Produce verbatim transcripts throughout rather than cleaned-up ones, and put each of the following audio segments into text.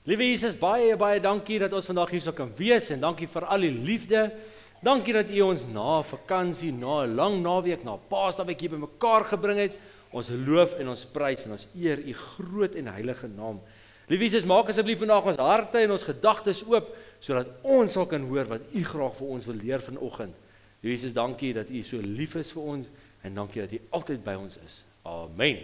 Liewe Jesus, baie, baie dankie dat ons vandag hier so kan wees en dankie vir al die liefde. Dankie dat U ons na vakansie, na 'n lang naweek, na Paasnaweek hier bymekaar gebring het. Ons loof en ons prys en ons eer U groot en heilige naam. Liewe Jesus, maak asseblief vandag ons harte en ons gedagtes oop, sodat ons sal kan hoor wat U graag vir ons wil leer vanoggend. Liewe Jesus, dankie dat U so lief is vir ons en dankie dat U altyd by ons is. Amen.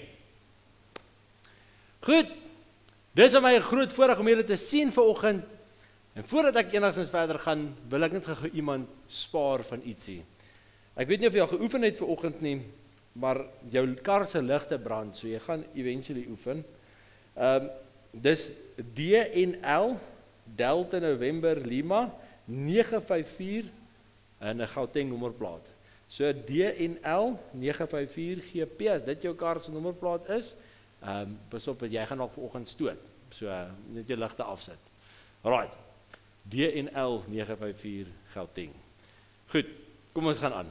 Goed, dis vir my 'n groot voorreg om julle te sien vanoggend. En voordat ek enigstens verder gaan, wil ek net gou iemand spaar van ietsie. Ek weet nie of jy al geoefen het vanoggend nie, maar jou kar se ligte brand, so jy gaan eventually oefen. Ehm um, dis D N L Delta November Lima nege vyf vier en 'n Gauteng nommerplaat. So D N L nege vyf vier G P, as dit jou kar se nommerplaat is, ehm um, pas op dat jy gaan nog vanoggend stoot. So uh, net jou ligte afsit. Alright. D N L nege vyf vier Gauteng. Goed, kom ons gaan aan.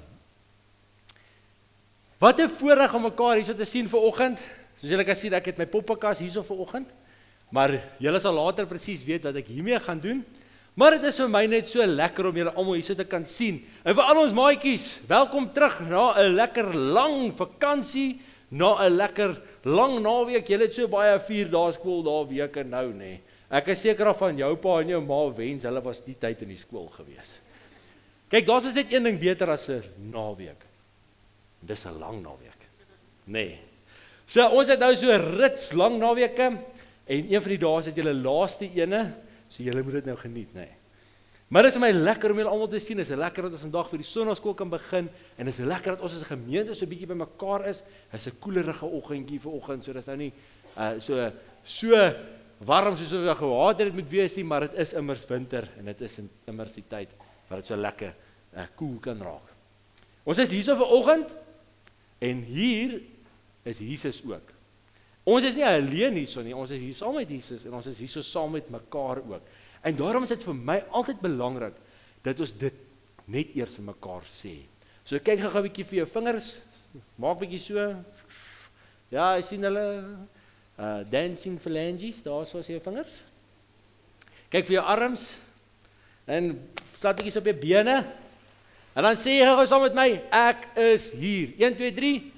Wat 'n voorreg om mekaar hierso te sien vanoggend. Soos julle kan sien, ek het my poppenkas hierso vanoggend. Maar julle sal later presies weet wat ek hiermee gaan doen. Maar dit is vir my net so lekker om julle almal hierso te kan sien. En vir al ons maatjies, welkom terug na 'n lekker lang vakansie, na 'n lekker lang naweek. Julle het so baie vier dae skool daar weke nou, nê. Ek is seker af van jou pa en jou ma wens, hulle was die tyd in die skool gewees. Kyk, daar is net een ding beter as 'n naweek. Dis 'n lang naweek. Nee. So ons het nou so 'n rits lang naweke en een van die dae is dit julle laaste ene, so julle moet dit nou geniet, nee. Maar dit is my lekker om julle almal te sien. Dit is lekker dat ons vandag vir die sonnaarskool kan begin en dit is lekker dat ons as 'n gemeente so 'n bietjie bymekaar is. Dit is 'n koelerige oggendjie vanoggend, so dis nou nie uh, so so warm soos wat we gehad het moet wees nie, maar dit is immers winter en dit is immers die tyd wat dit so lekker uh, koel kan raak. Ons is hierso vanoggend en hier is Jesus ook. Ons is nie alleen hierso nie, ons is hier saam met Jesus en ons is hierso saam met mekaar ook. En daarom is dit vir my altyd belangrik dat ons dit net eers vir mekaar sê. So kyk gou 'n bietjie vir jou vingers, maak bietjie so. Ja, jy sien hulle uh, dancing phalanges, daar so as jou vingers. Kyk vir jou arms en staan bietjie op jou bene. En dan sê jy gou saam met my, ek is hier. een twee drie.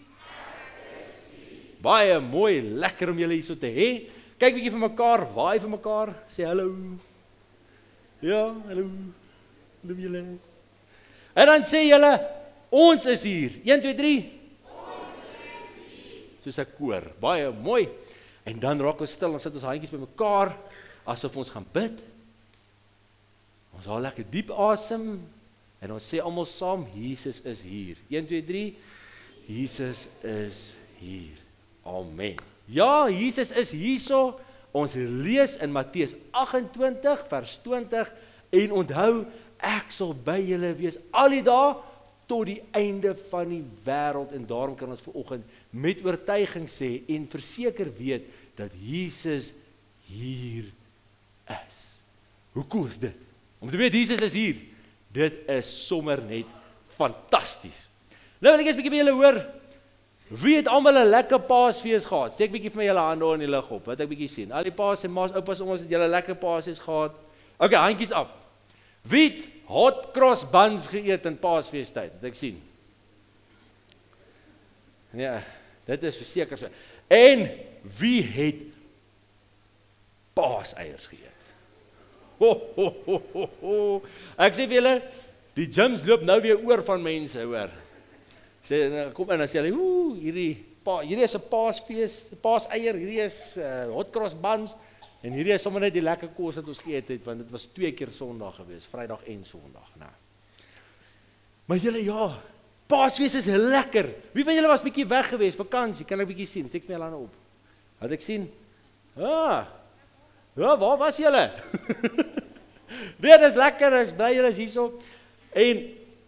Baie mooi, lekker om julle hier so te hê. Kyk bietjie vir mekaar, waai vir mekaar, sê hallo. Ja, hallo. Hallo julle. En dan sê julle, ons is hier. een twee drie. Ons is hier. Soos 'n koor, baie mooi. En dan raak ons stil en sit ons handjies bymekaar asof ons gaan bid. Ons haal lekker diep asem en ons sê almal saam, Jesus is hier. een twee drie. Jesus is hier. Amen. Ja, Jesus is hierso. Ons lees in Matteus agt en twintig vers twintig en onthou, ek sal by julle wees al die dae tot die einde van die wêreld. En daarom kan ons vanoggend met oortuiging sê en verseker weet dat Jesus hier is. Hoe cool is dit? Om te weet Jesus is hier. Dit is sommer net fantasties. Nou wil ek eers 'n bietjie by julle hoor. Wie het almal 'n lekker Paasfees gehad? Steek bietjie vir julle hande in die lug op. Wat ek bietjie sien. Al die paas en maas, oupas, ons het julle lekker Paasfees gehad. Okay, handjies af. Wie het hot cross buns geëet in Paasfeestyd? Wat ek sien. Ja, dit is verseker so. En wie het paaseiers geëet? Ho, ho, ho, ho, ho. Ek sê vir julle, die gyms loop nou weer oor van mense, hoor. Sê, kom in en sê hulle, ooh, hierdie, pa, hierdie is 'n paasfees, paaseier, hierdie is uh, hot cross buns, en hierdie is sommer net die lekker kos wat ons geëet het, want dit was twee keer Sondag gewees, Vrydag en Sondag. Nou. Maar julle, ja, paasfees is lekker. Wie van julle was bietjie weg gewees, vakansie, kan ek bietjie sien, steek my hande op. Wat ek sien? Ah, ja, waar was julle? Nee, dit is lekker, is bly julle is hierso. En,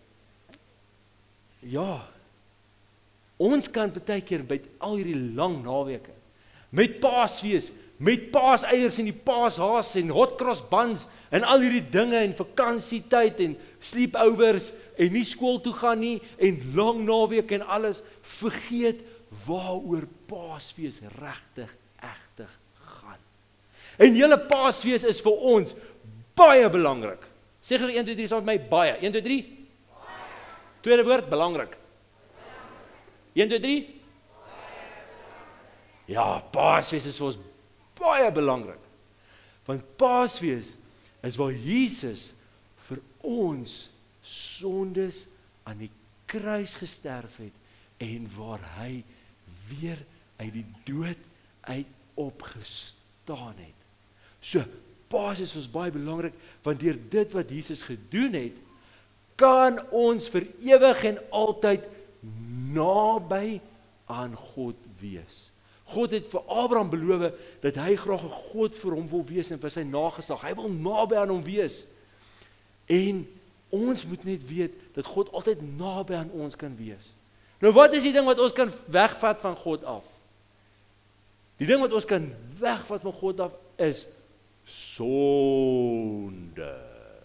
ja, ons kan baie keer by al hierdie lang naweke, met Paasfees, met paaseiers en die paashaas en hot cross buns en al hierdie dinge en vakansietyd en sleepovers en nie skool toe gaan nie en lang naweek en alles, vergeet waaroor Paasfees regtig, egtig gaan. En julle Paasfees is vir ons baie belangrik. Sê gou een, twee, drie saam met my, baie. een, twee, drie. Tweede woord, belangrik. een, twee, drie. Ja, Paasfees is vir ons baie belangrik. Want Paasfees is waar Jesus vir ons sondes aan die kruis gesterf het en waar hy weer uit die dood uit opgestaan het. So, Paasfees is baie belangrik, want deur dit wat Jesus gedoen het, kan ons vir ewig en altyd naby aan God wees. God het vir Abraham beloof dat hy graag 'n God vir hom wil wees en vir sy nageslag. Hy wil naby aan hom wees. En ons moet net weet dat God altyd naby aan ons kan wees. Nou wat is die ding wat ons kan wegvat van God af? Die ding wat ons kan wegvat van God af is sonde.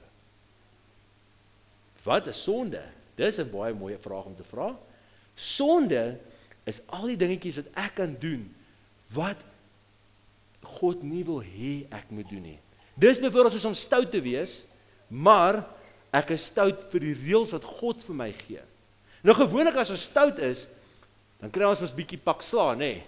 Wat is sonde? Dis 'n baie mooi vraag om te vra. Sonde is al die dingetjies wat ek kan doen wat God nie wil hê ek moet doen nie. Dis byvoorbeeld soos om stout te wees, maar ek is stout vir die reëls wat God vir my gee. Nou gewoonlik as ons stout is, dan kry ons mos bietjie pak sla, nê? Nee.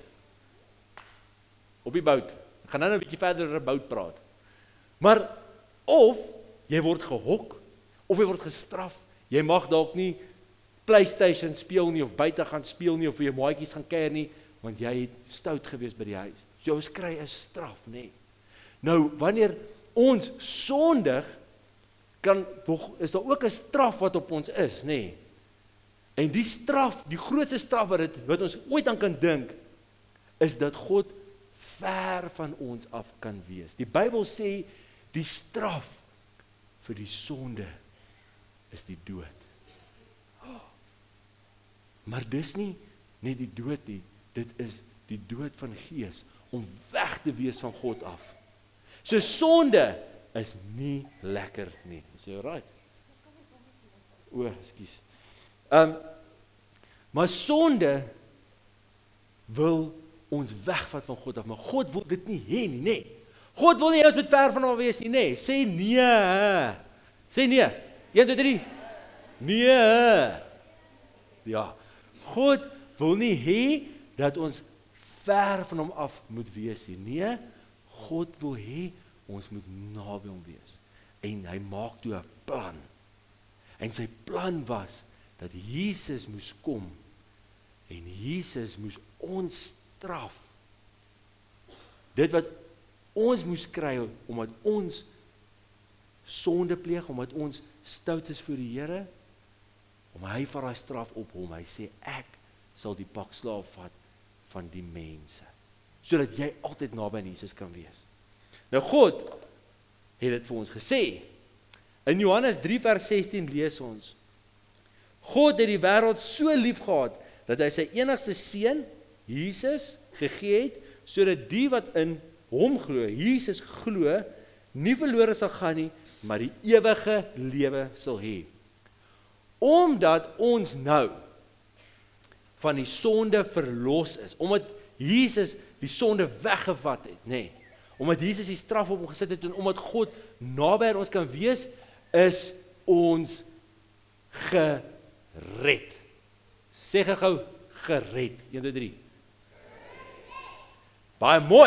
Op die bout. Ek gaan nou 'n bietjie verder oor 'n bout praat. Maar of jy word gehok, of jy word gestraf, jy mag dalk nie PlayStation speel nie, of buite gaan speel nie, of vir jou maatjies gaan kuier nie, want jy het stout gewees by die huis. Jy ons kry 'n straf, nê? Nee. Nou, wanneer ons sondig, kan, is daar ook 'n straf wat op ons is, nê? Nee. En die straf, die grootste straf wat, het, wat ons ooit aan kan dink, is dat God ver van ons af kan wees. Die Bybel sê, die straf vir die sonde is die dood. Oh. Maar dis nie net die dood nie, dit is die dood van gees, om weg te wees van God af. So sonde is nie lekker nie. Is jy right? O, ekskuus. Um, maar sonde wil ons wegvat van God af, maar God wil dit nie hê nie, nee. God wil nie ons met ver van hom wees nie, nee. Sê nee. Sê nee. een, twee, drie. Nee. Ja. God wil nie hê dat ons ver van hom af moet wees nie. Nee, God wil hê ons moet naby hom wees. En hy maak toe 'n plan. En sy plan was dat Jesus moes kom en Jesus moes ons straf. Dit wat ons moes kry omdat ons sonde pleeg, omdat ons stout is vir die Here, om hy vat daai straf op hom. Hy sê ek sal die pak slaaf vat van die mense, sodat jy altyd naby aan Jesus kan wees. Nou God het dit vir ons gesê. In Johannes drie vers sestien lees ons: God het die wêreld so lief gehad dat hy sy enigste seun, Jesus, gegee het, sodat die wat in hom glo, Jesus glo, nie verlore sal gaan nie, maar die ewige lewe sal hê. Omdat ons nou van die sonde verlos is, omdat Jesus die sonde weggevat het, nê, nee, omdat Jesus die straf op hom gesit het, en omdat God naby aan ons kan wees, is ons gered. Sê gou gered. een, twee, drie. Baie mooi.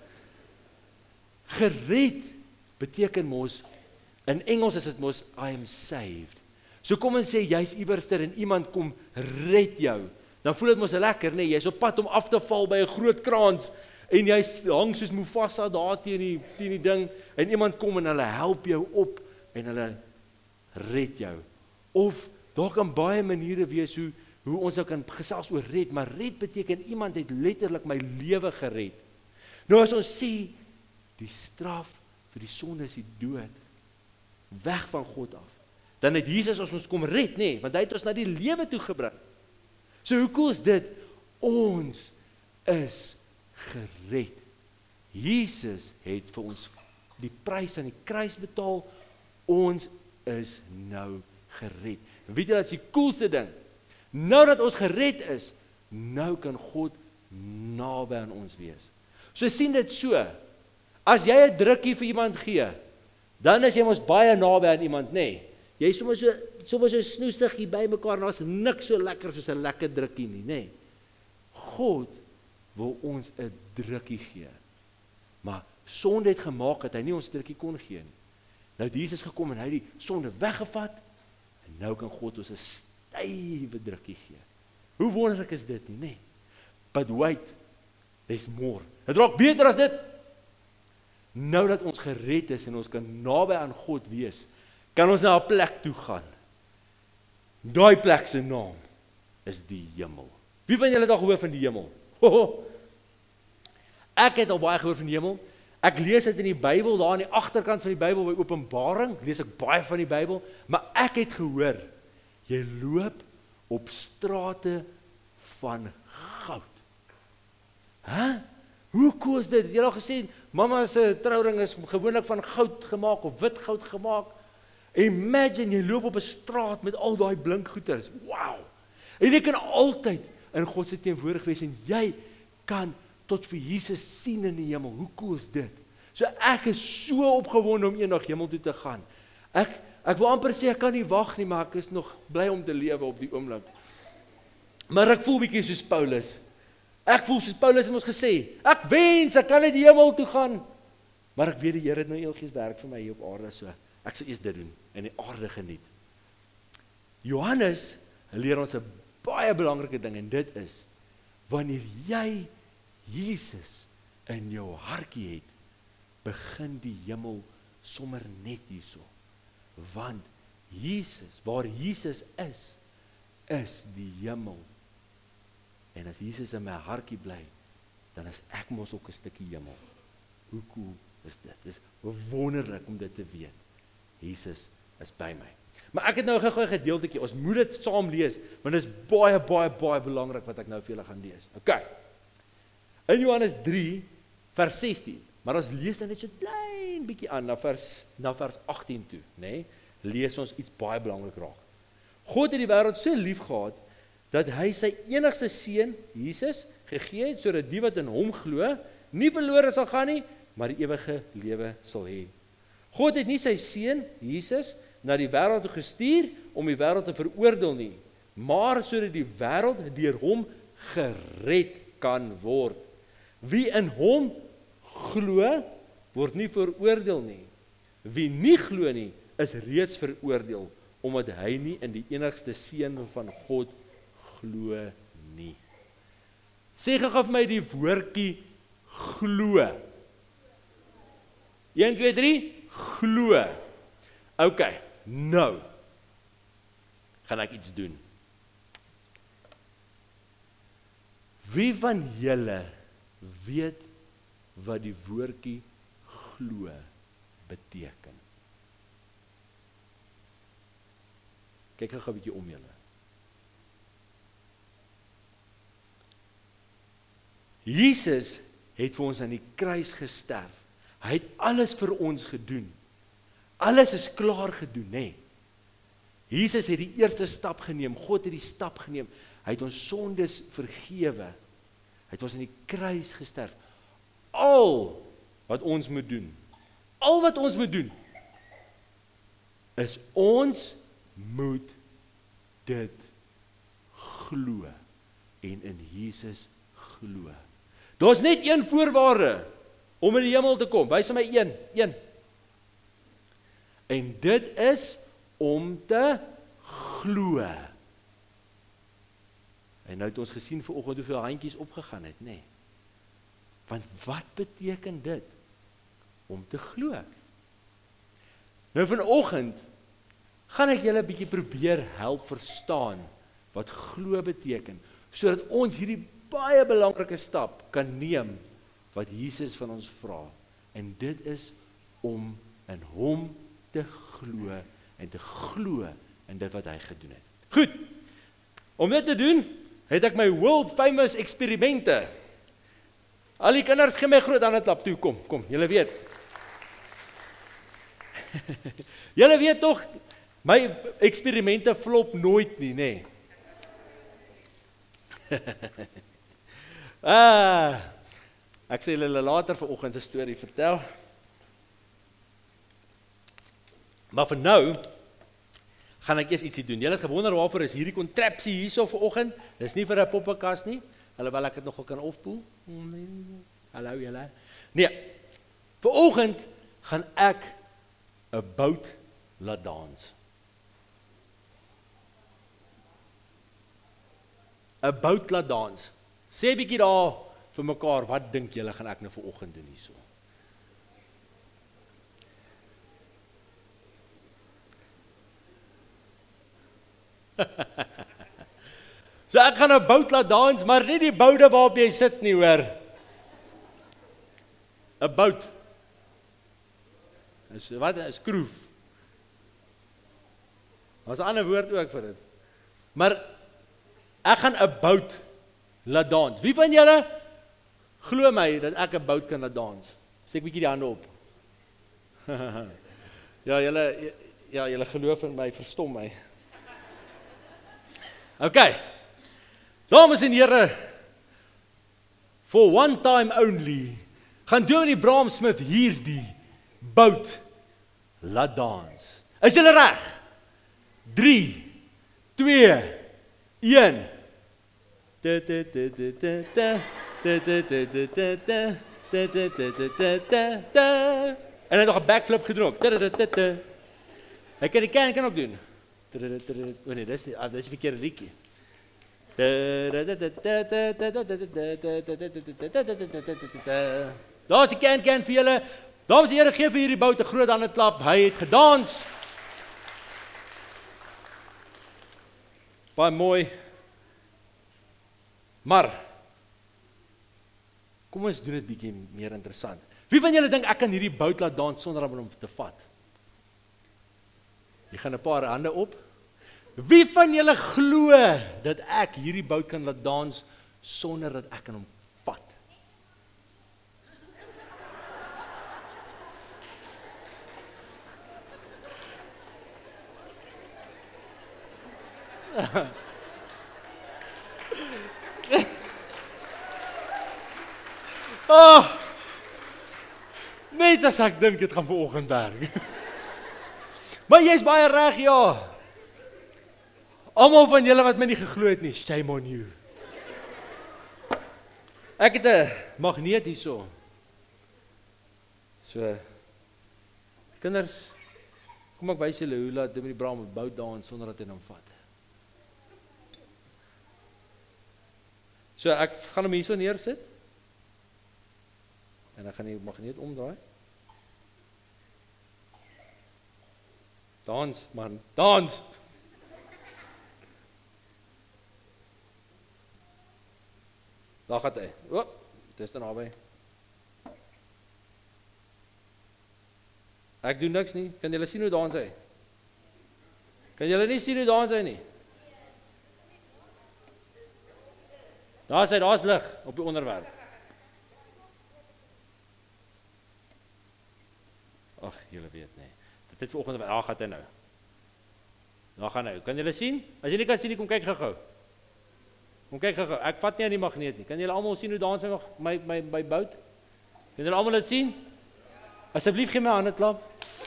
Gered beteken mos, in Engels is dit mos, I am saved. So kom en sê, jy's iewerster en iemand kom red jou. Dan voel dit mos lekker, nee, jy's op pad om af te val by 'n groot kraans, en jy hang soos Mufasa daar teen die, teen die ding, en iemand kom en hulle help jou op, en hulle red jou. Of, daar kan baie maniere wees hoe, hoe ons nou kan gesels oor red, maar red beteken, iemand het letterlik my lewe gered. Nou as ons sê, die straf vir die sonde is die dood, weg van God af, dan het Jesus ons ons kom red, nee, want hy het ons na die lewe toe gebring. So hoe cool is dit? Ons is gered. Jesus het vir ons die prys aan die kruis betaal, ons is nou gered. En weet jy, dat is die coolste ding? Nou dat ons gered is, nou kan God naby aan ons wees. So sien dit so, As jy 'n drukkie vir iemand gee, dan is jy mos baie naby aan iemand, nê? Nee. Jy is sommer so, sommer so snoesig hier by mekaar, en daar's niks so lekker soos 'n lekker drukkie nie, nê? Nee. God wil ons 'n drukkie gee. Maar sonde het gemaak dat hy nie ons drukkie kon gee nie. Nou het Jesus gekom en hy het die sonde weggevat, en nou kan God ons 'n stywe drukkie gee. Hoe wonderlik is dit nie, nê? Nee. But wait, there's more. Het raak beter as dit. Nou dat ons gered is en ons kan naby aan God wees, kan ons na 'n plek toe gaan. Daai plek se naam is die hemel. Wie van julle het al gehoor van die hemel? Hoho. Ek het al baie gehoor van die hemel. Ek lees dit in die Bybel, daar aan die agterkant van die Bybel by Openbaring, lees ek baie van die Bybel, maar ek het gehoor, jy loop op strate van goud. Hæ? Hoe cool is dit? Het jy al gesien, mamma se trouring is gewoonlik van goud gemaak of wit goud gemaak. Imagine jy loop op 'n straat met al daai blink goeders. Wow! En jy kan altyd in God se teenwoordigheid wees en jy kan tot vir Jesus sien in die hemel. Hoe cool is dit? So ek is so opgewonde om eendag hemel toe te gaan. Ek ek wil amper sê ek kan nie wag nie, maar ek is nog bly om te lewe op die oomblik. Maar ek voel bietjie soos Paulus. Ek voel soos Paulus het ons gesê, ek wens ek kan net die hemel toe gaan. Maar ek weet die Here het nou eelgees werk vir my hier op aarde, so ek sal eers dit doen en die aarde geniet. Johannes leer ons 'n baie belangrike ding en dit is, wanneer jy Jesus in jou hartjie het, begin die hemel sommer net hierso. Want Jesus, waar Jesus is, is die hemel. En as Jesus in my hartjie bly, dan is ek mos ook 'n stukkie hemel. Hoe cool is dit? Dit is wonderlik om dit te weet. Jesus is by my. Maar ek het nou gou-gou 'n gedeeltjie, ons moet dit saam lees, want dit is baie, baie, baie belangrik wat ek nou vir julle gaan lees. Okay. In Johannes drie, vers sestien, maar ons lees dan net so klein bietjie aan, na vers, na vers agttien toe, nê? Lees ons iets baie belangrik raak. God het die wêreld so lief gehad, dat hy sy enigste seun, Jesus, gegee het, sodat die wat in hom glo, nie verlore sal gaan nie, maar die ewige lewe sal hê. God het nie sy seun, Jesus, na die wêreld toe gestuur, om die wêreld te veroordeel nie, maar sodat die wêreld deur hom gered kan word. Wie in hom glo, word nie veroordeel nie. Wie nie glo nie, is reeds veroordeel, omdat hy nie in die enigste seun van God glo nie. Sê gou vir my die woordjie glo. een, twee, drie, glo. OK, nou gaan ek iets doen. Wie van julle weet wat die woordjie glo beteken? Kyk gou 'n bietjie om julle. Jesus het vir ons aan die kruis gesterf. Hy het alles vir ons gedoen. Alles is klaar gedoen, nê? Nee. Jesus het die eerste stap geneem. God het die stap geneem. Hy het ons sondes vergewe. Hy het ons aan die kruis gesterf. Al wat ons moet doen, al wat ons moet doen, is ons moet dit glo en in Jesus glo. Daar's net een voorwaarde om in die hemel te kom. Wys my een, een. En dit is om te glo. En nou het ons gesien vanoggend hoeveel handjies opgegaan het, nê? Nee. Want wat beteken dit om te glo? Nou vanoggend gaan ek julle 'n bietjie probeer help verstaan wat glo beteken, sodat ons hierdie baie belangrike stap kan neem wat Jesus van ons vra. En dit is om in hom te glo en te glo in dit wat hy gedoen het. Goed. Om dit te doen, het ek my world famous eksperimente. Al die kinders gee my groot hande klap toe, kom, kom, julle weet. Julle weet tog, my eksperimente flop nooit nie, nê? Nee. ah, ek sê julle later vanoggend 'n storie vertel. Maar vir nou gaan ek eers ietsie doen. Julle het gewonder waarvoor is hierdie kontrapsie hierso vanoggend. Dis nie vir 'n poppekas nie, alhoewel ek dit nogal kan oppoel. Hallo julle. Nee. Vanoggend gaan ek 'n bout laat dans. 'n bout laat dans. Sê 'n bietjie daar vir mekaar, wat dink julle gaan ek nou vanoggend doen hierso? So ek gaan 'n bout laat dans, maar nie die boude waarop jy sit nie, hoor. 'n bout. Is wat 'n skroef. Daar's 'n ander woord ook vir dit. Maar ek gaan 'n bout laat dans. Wie van julle glo my dat ek 'n bout kan laat dans? Steek 'n bietjie die hande op. Ja, julle ja, julle geloof in my, verstom my. Okay. Dames en here, for one time only, gaan Dominee Braam Smith hierdie bout laat dans. Is julle reg? drie, twee, een. En hy het nog 'n backflip gedoen ook. Hy kan die kan kan ook doen. O nee, dis dis die verkeerde liedjie. Daar is die kan kan vir julle. Dames en here, gee vir hierdie bout 'n groot hande klap. Hy het gedans. Baie mooi. Maar kom ons doen dit bietjie meer interessant. Wie van julle dink ek kan hierdie bout laat dans sonder om hom te vat? Jy gaan 'n paar hande op. Wie van julle glo dat ek hierdie bout kan laat dans sonder dat ek kan hom vat? Oh, net as ek dink dit gaan vanoggend werk. Maar jy's baie reg, ja. Almal van julle wat my nie geglo het nie, shame on you. Ek het 'n magneet hierso. So, kinders, kom ek wys julle hoe laat Dominee Braam 'n bout dans sonder dat hy hom vat. So, ek gaan hom hierso neersit. En dan gaan die magneet omdraai. Dans, man, dans! Daar gaat hy. O, dit is dan naby. Ek doen niks nie. Kan julle sien hoe dans hy? Kan julle nie sien hoe dans hy nie? Daar is hy, daar is lig op die onderwerp. Ag, julle weet nie. Dit het vanoggend, daar gaan hy nou. Daar gaan hy. Kan julle sien? As jy nie kan sien nie, kom kyk gou-gou. Kom kyk gou-gou. Ek vat nie aan die magneet nie. Kan julle almal sien hoe dans my my my, my bout? Kan julle almal dit sien? Asseblief gee my hande klap.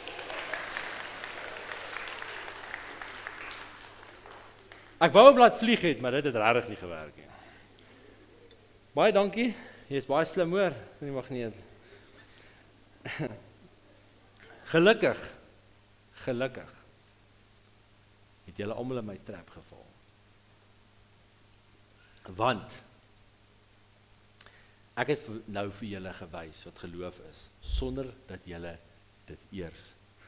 Ek wou hom laat vlieg het, maar dit het regtig nie gewerk nie. Baie dankie. Jy is baie slim hoor, in die magneet. Gelukkig, gelukkig, het julle almal in my trap geval. Want, ek het nou vir julle gewys wat geloof is, sonder dat julle dit eers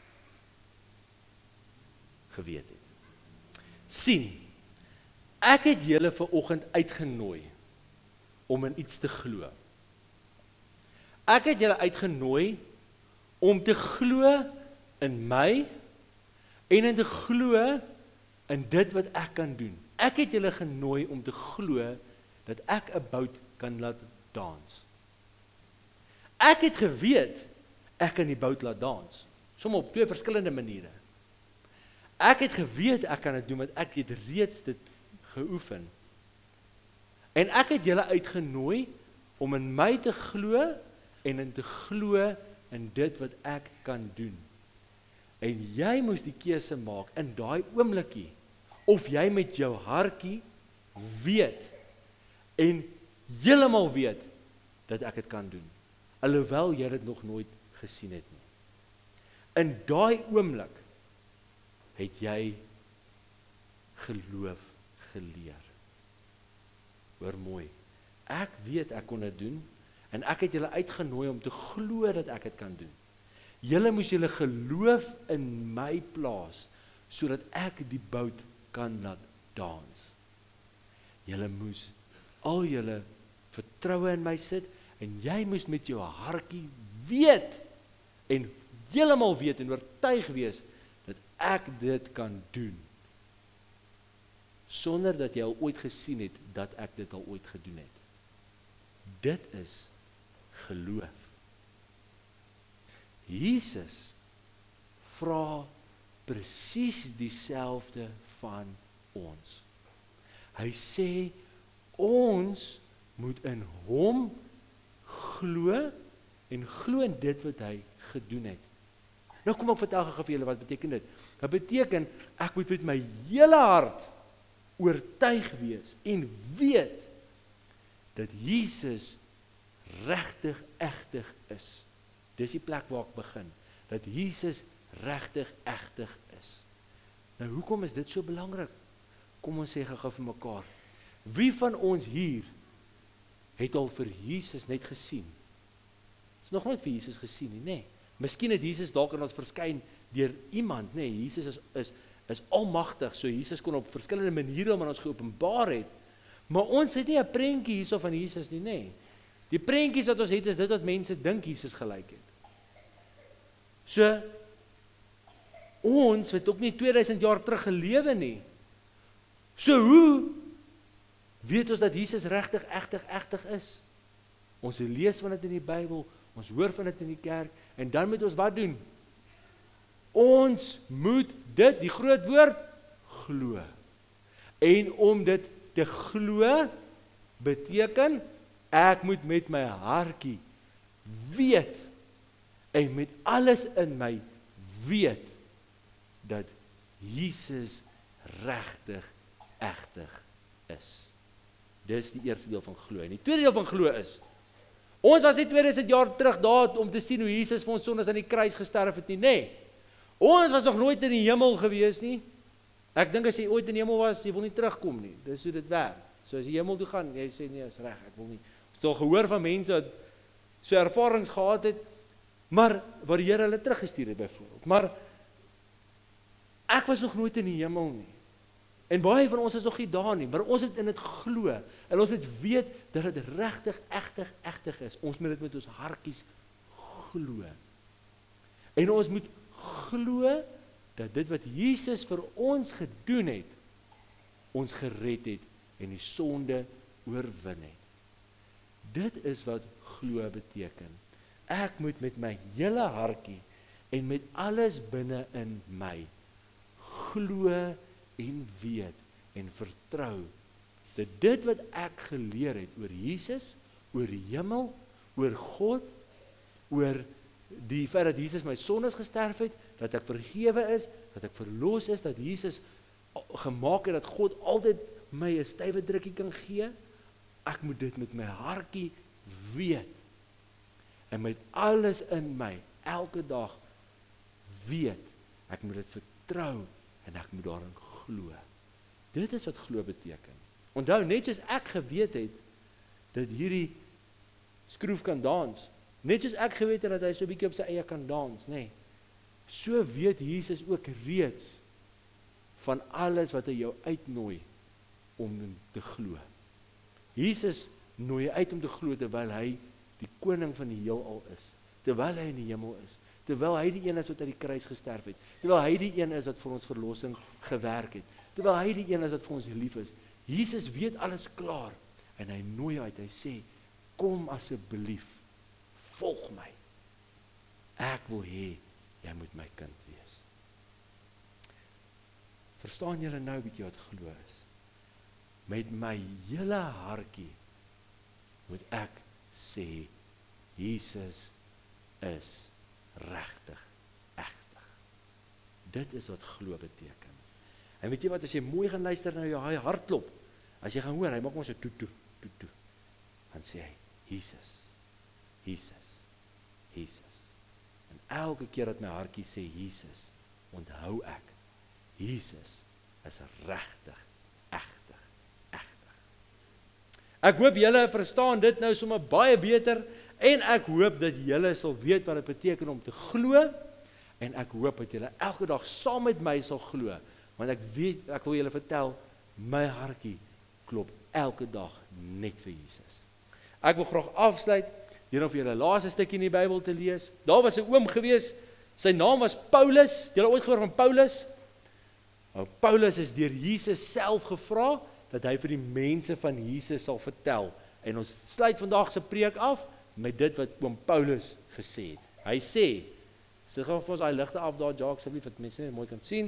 geweet het. Sien, ek het julle vanoggend uitgenooi om in iets te glo. Ek het julle uitgenooi om te glo in my en in te glo in dit wat ek kan doen. Ek het julle genooi om te glo dat ek 'n bout kan laat dans. Ek het geweet ek kan die bout laat dans, soms op twee verskillende maniere. Ek het geweet ek kan dit doen want ek het reeds dit geoefen. En ek het julle uitgenooi om in my te glo en in te glo in dit wat ek kan doen. En jy moes die keuse maak in daai oomblikie, of jy met jou hartjie weet, en heeltemal weet, dat ek dit kan doen, alhoewel jy dit nog nooit gesien het nie. In daai oomblik, het jy geloof geleer. Hoor mooi, ek weet ek kon dit doen, en ek het julle uitgenooi om te glo dat ek dit kan doen. Julle moes julle geloof in my plaas, sodat ek die bout kan laat dans. Julle moes al julle vertroue in my sit, en jy moes met jou hartjie weet, en heeltemal weet en oortuig wees, dat ek dit kan doen, sonder dat jy al ooit gesien het, dat ek dit al ooit gedoen het. Dit is geloof. Jesus vra presies dieselfde van ons. Hy sê, ons moet in hom glo, en glo in dit wat hy gedoen het. Nou kom ek vertel gou vir julle, wat beteken dit? Dit beteken, ek moet met my hele hart oortuig wees, en weet, dat Jesus regtig egtig is. Dis die plek waar ek begin, dat Jesus regtig egtig is. Nou hoekom is dit so belangrik? Kom ons sê gou vir mekaar, wie van ons hier het al vir Jesus net gesien? Is nog nooit vir Jesus gesien nie, nee. Miskien het Jesus dalk aan ons verskyn deur iemand, nee, Jesus is, is, is almagtig, so Jesus kon op verskillende maniere aan ons geopenbaar het, maar ons het nie 'n prentjie hierso van Jesus nie, nee. Die prentjies wat ons het, is dit wat mense dink Jesus gelyk het. So, ons het ook nie tweeduisend jaar terug gelewe nie. So hoe weet ons dat Jesus regtig, egtig, egtig is? Ons lees van dit in die Bybel, ons hoor van dit in die kerk, en dan moet ons wat doen? Ons moet dit, die groot woord, glo. En om dit te glo, beteken, ek moet met my hartjie weet, en met alles in my weet, dat Jesus regtig, egtig is. Dis die eerste deel van glo. En die tweede deel van glo is, ons was nie tweeduisend jaar terug daar om te sien hoe Jesus vir ons sondes aan die kruis gesterf het nie, nee. Ons was nog nooit in die hemel gewees nie. Ek dink as jy ooit in die hemel was, jy wil nie terugkom nie. Dis hoe dit werk. So as jy hemel toe gaan, jy sê nee, is reg, ek wil nie. Ons het al gehoor van mense wat so ervarings gehad het, maar waar die Here hulle teruggestuur het byvoorbeeld. Maar ek was nog nooit in die hemel nie. En baie van ons is nog nie daar nie, maar ons moet in dit glo, en ons moet weet dat dit regtig, egtig, egtig is. Ons moet dit met ons hartjies glo. En ons moet glo dat dit wat Jesus vir ons gedoen het, ons gered het en die sonde oorwin het. Dit is wat glo beteken. Ek moet met my hele hartjie en met alles binne in my glo en weet en vertrou dat dit wat ek geleer het oor Jesus, oor die hemel, oor God, oor die feit dat Jesus my sondes gesterf het, dat ek vergewe is, dat ek verlos is, dat Jesus gemaak het dat God altyd my 'n stywe drukkie kan gee, ek moet dit met my hartjie weet en met alles in my elke dag weet, ek moet dit vertrou en ek moet daarin glo. Dit is wat glo beteken. Onthou, net soos ek geweet het dat hierdie skroef kan dans, net soos ek geweet het dat hy so 'n bietjie op sy eie kan dans, nê. Nee, so weet Jesus ook reeds van alles wat hy jou uitnooi om te glo. Jesus nooi uit om te glo terwyl hy die koning van die heelal is, terwyl hy in die hemel is, terwyl hy die een is wat uit die kruis gesterf het, terwyl hy die een is wat vir ons verlossing gewerk het, terwyl hy die een is wat vir ons lief is. Jesus weet alles klaar en hy nooi uit, hy sê, kom asseblief, volg my. Ek wil hê, jy moet my kind wees. Verstaan julle nou bietjie wat glo is? Met my hele hartjie moet ek sê, Jesus is regtig, egtig. dit is wat glo beteken. En weet jy wat, as jy mooi gaan luister na jou hartklop, as jy gaan hoor, hy maak maar so toe toe, toe toe, dan sê hy, Jesus, Jesus, Jesus. En elke keer dat my hartjie sê Jesus, onthou ek, Jesus is regtig, egtig, egtig. Ek hoop julle verstaan dit nou sommer baie beter, en ek hoop dat julle sal weet wat dit beteken om te glo, en ek hoop dat julle elke dag saam met my sal glo, want ek weet, ek wil julle vertel, my hartjie klop elke dag net vir Jesus. Ek wil graag afsluit, hier om vir julle laaste stukkie in die Bybel te lees. Daar was 'n oom gewees, sy naam was Paulus. Julle ooit gehoor van Paulus? Nou, Paulus is deur Jesus self gevra dat hy vir die mense van Jesus sal vertel. En ons sluit vandag se preek af met dit wat oom Paulus gesê het. Hy sê, sit gou vir ons daai ligte af daar, Jacques, asseblief, dat mense net mooi kan sien.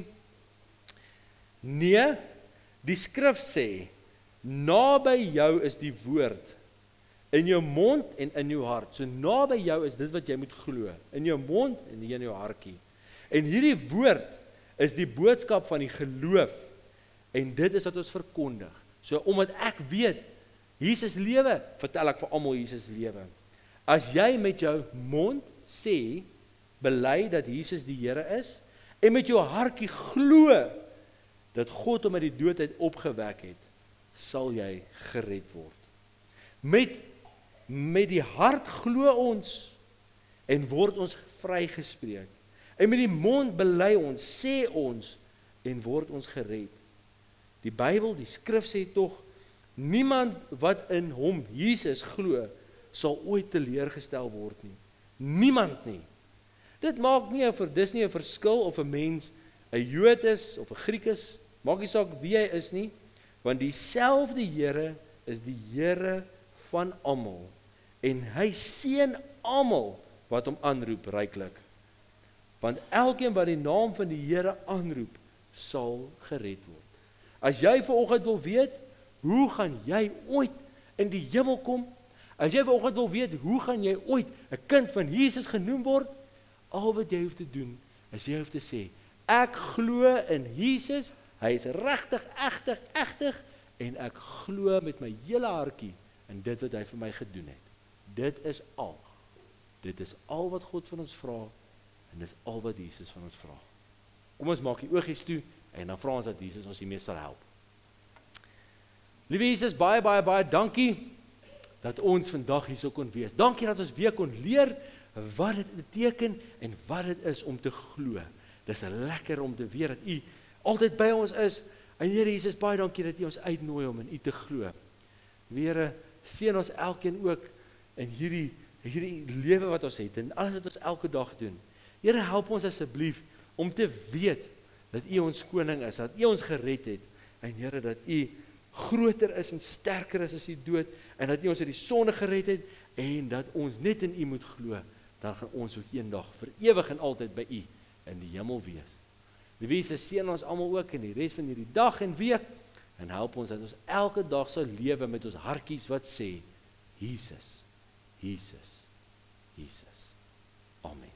Nee, die skrif sê, naby jou is die woord, in jou mond en in jou hart. So naby jou is dit wat jy moet glo, in jou mond en in jou hartjie. En hierdie woord is die boodskap van die geloof, en dit is wat ons verkondig. So omdat ek weet, Jesus lewe, vertel ek vir almal Jesus lewe. As jy met jou mond sê, bely dat Jesus die Here is, en met jou hartjie glo, dat God hom uit die dood uit opgewek het, sal jy gered word. Met, met die hart glo ons, en word ons vrygespreek. En met die mond bely ons, sê ons, en word ons gered. Die Bybel, die skrif sê tog, niemand wat in hom, Jesus, glo, sal ooit teleurgestel word nie. Niemand nie. Dit maak nie, dis nie 'n verskil of 'n mens 'n Jood is, of 'n Griek is, maak nie saak wie hy is nie, want dieselfde Here is die Here van almal, en hy seën almal wat hom aanroep ryklik. Want elkeen wat die naam van die Here aanroep, sal gered word. As jy vanoggend wil weet, hoe gaan jy ooit in die hemel kom? As jy vanoggend wil weet, hoe gaan jy ooit 'n kind van Jesus genoem word? Al wat jy hoef te doen, is jy hoef te sê, ek glo in Jesus, hy is regtig, egtig, egtig, en ek glo met my hele hartjie in dit wat hy vir my gedoen het. Dit is al. Dit is al wat God van ons vra, en dit is al wat Jesus van ons vra. Kom ons maak die oogies toe, en dan vra ons dat Jesus ons hiermee sal help. Liewe Jesus, baie, baie, baie dankie, dat ons vandag hier so kon wees. Dankie dat ons weer kon leer, wat dit beteken, en wat dit is om te glo. Dis lekker om te weet, dat U altyd by ons is, en Here Jesus, baie dankie dat U ons uitnooi om in U te glo. Here, seën ons elkeen ook, in hierdie, hierdie lewe wat ons het, en alles wat ons elke dag doen. Here, help ons asseblief, om te weet, dat U ons koning is, dat U ons gered het, en Here, dat U groter is en sterker is as die dood, en dat U ons uit die sonde gered het, en dat ons net in U moet glo, dan gaan ons ook eendag vir ewig en altyd by U in die hemel wees. Die Jesus seën ons almal ook in die res van hierdie dag en week, en help ons dat ons elke dag sal lewe met ons hartjies wat sê, Jesus, Jesus, Jesus. Amen.